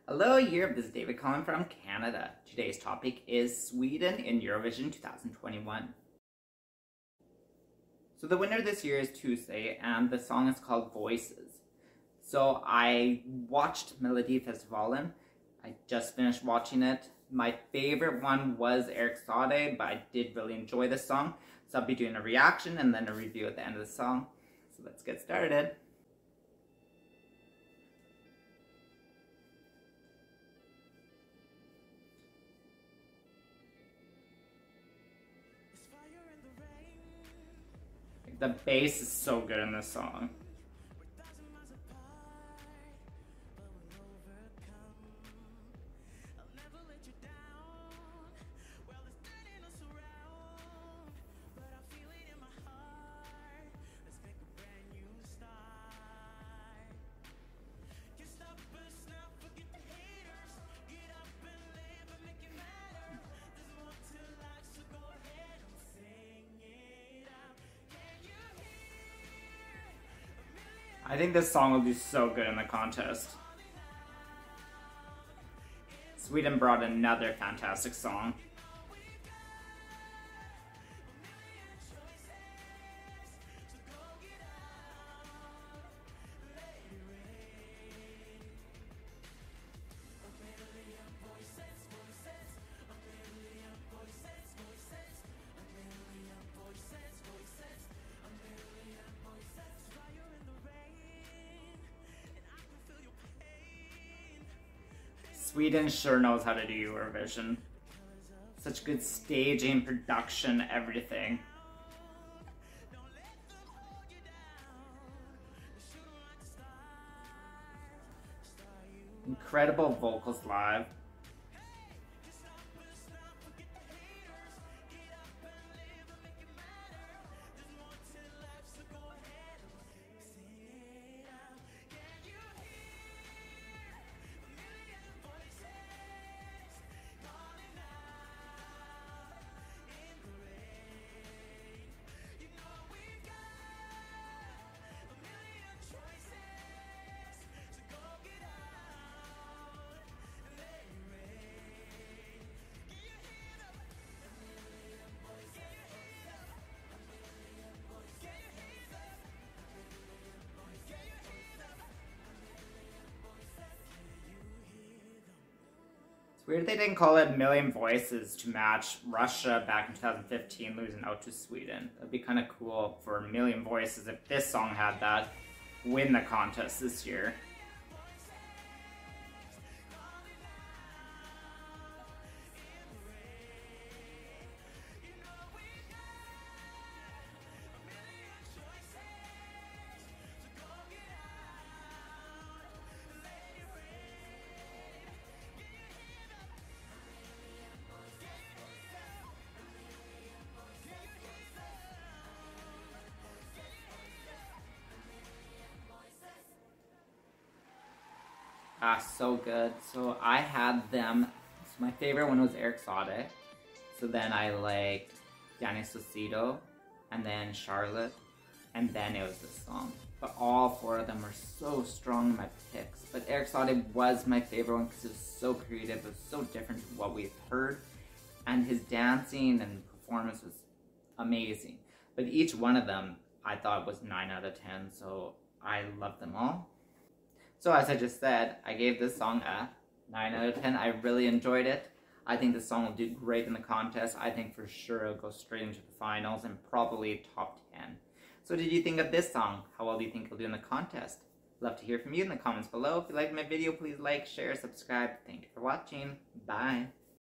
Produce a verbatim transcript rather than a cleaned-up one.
Hello Europe, this is David calling from Canada. Today's topic is Sweden in Eurovision twenty twenty-one. So the winner this year is Tusse, and the song is called Voices. So I watched Melodifestivalen. I just finished watching it. My favorite one was ESC-CanadaReacts, but I did really enjoy the song. So I'll be doing a reaction and then a review at the end of the song. So let's get started. The bass is so good in this song. I think this song will do so good in the contest. Sweden brought another fantastic song. Sweden sure knows how to do Eurovision. Such good staging, production, everything. Incredible vocals live. It's weird they didn't call it Million Voices to match Russia back in two thousand fifteen losing out to Sweden. That'd be kind of cool for Million Voices if this song had that win the contest this year. Ah, so good. So I had them. So my favorite one was ESC-CanadaReacts. So then I liked Danny Saucedo, and then Charlotte, and then it was this song. But all four of them were so strong in my picks. But ESC-CanadaReacts was my favorite one because it was so creative. It was so different to what we've heard. And his dancing and performance was amazing. But each one of them I thought was nine out of ten. So I loved them all. So as I just said, I gave this song a nine out of ten. I really enjoyed it. I think this song will do great in the contest. I think for sure it'll go straight into the finals and probably top ten. So did you think of this song? How well do you think it'll do in the contest? Love to hear from you in the comments below. If you liked my video, please like, share, subscribe. Thank you for watching. Bye.